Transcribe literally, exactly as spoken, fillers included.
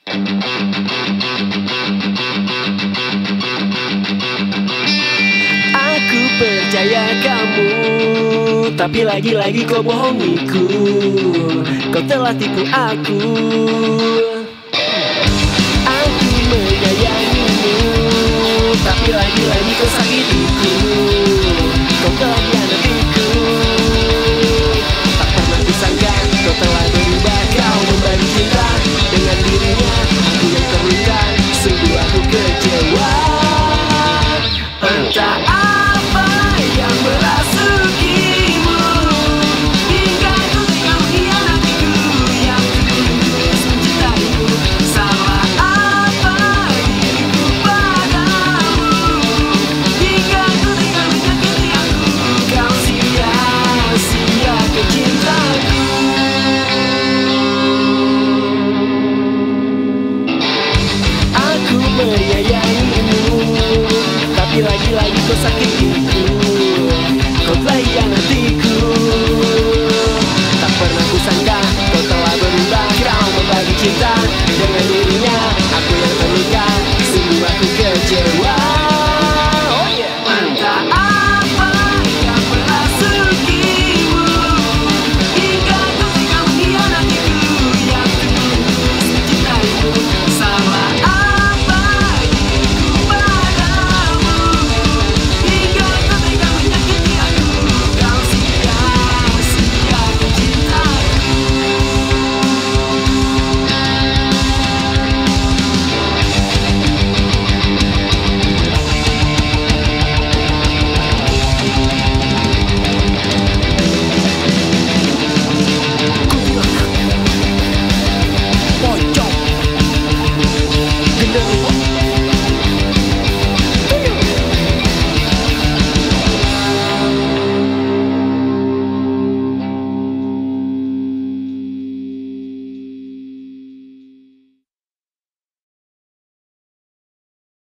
Aku percaya kamu, tapi lagi-lagi kau bohongiku. Kau telah tipu aku. Aku menyayangimu, tapi lagi-lagi kau sakitiku. Kau telah hianatiku. Tak pernah kusangka kau telah berubah. Kau membagi cinta dengan dirinya. Aku yang terluka, sungguh aku kecewa. Entah apa yang merasukimu, hingga ku tega mengkhianatiku yang tulus mencintaimu. Salah apa diriku padamu, hingga ku tega menyakiti aku. Kau sia-siakan cintaku. Aku menyayangimu, tapi lagi-lagi kau sakitiku. Kau telah hianatiku. Tak pernah kusangka kau telah berubah. Kau membagi cinta